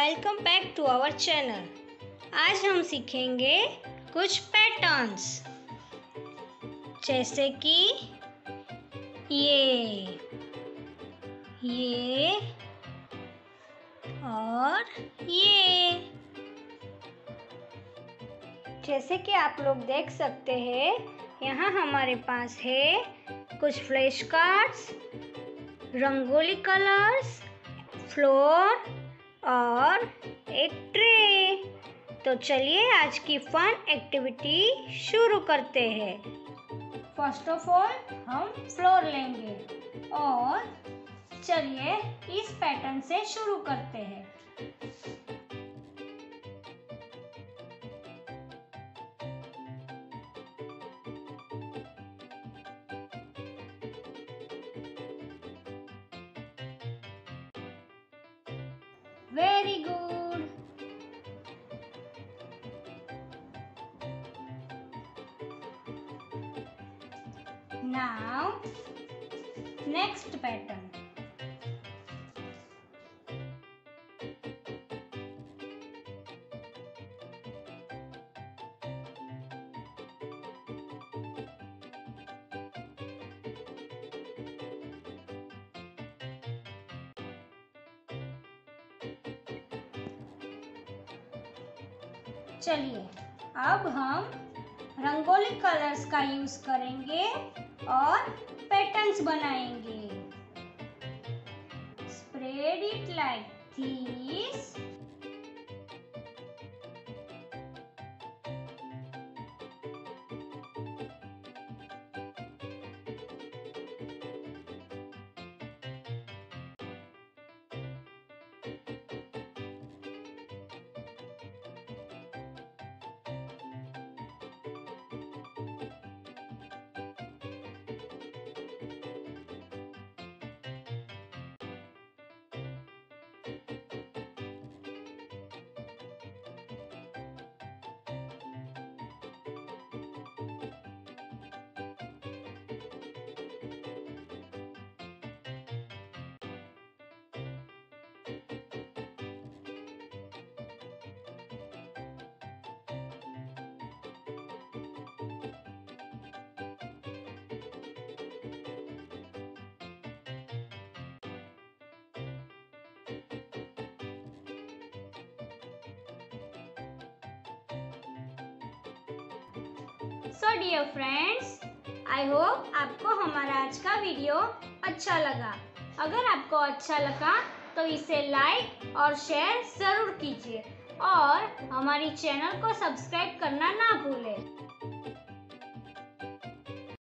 Welcome back to our channel. आज हम सीखेंगे कुछ पैटर्न्स, जैसे कि ये और ये। जैसे कि आप लोग देख सकते हैं, यहाँ हमारे पास है कुछ flash cards, rangoli colours, floor और एक ट्रे। तो चलिए आज की फन एक्टिविटी शुरू करते हैं। फर्स्ट ऑफ ऑल हम फ्लोर लेंगे और चलिए इस पैटर्न से शुरू करते हैं। Very good. Now next pattern. चलिए अब हम रंगोली कलर्स का यूज करेंगे और पैटर्न्स बनाएंगे। Spread it like this. So dear friends, I hope आपको हमारा आज का वीडियो अच्छा लगा। अगर आपको अच्छा लगा तो इसे लाइक और शेयर ज़रूर कीजिए और हमारी चैनल को सब्सक्राइब करना ना भूलें।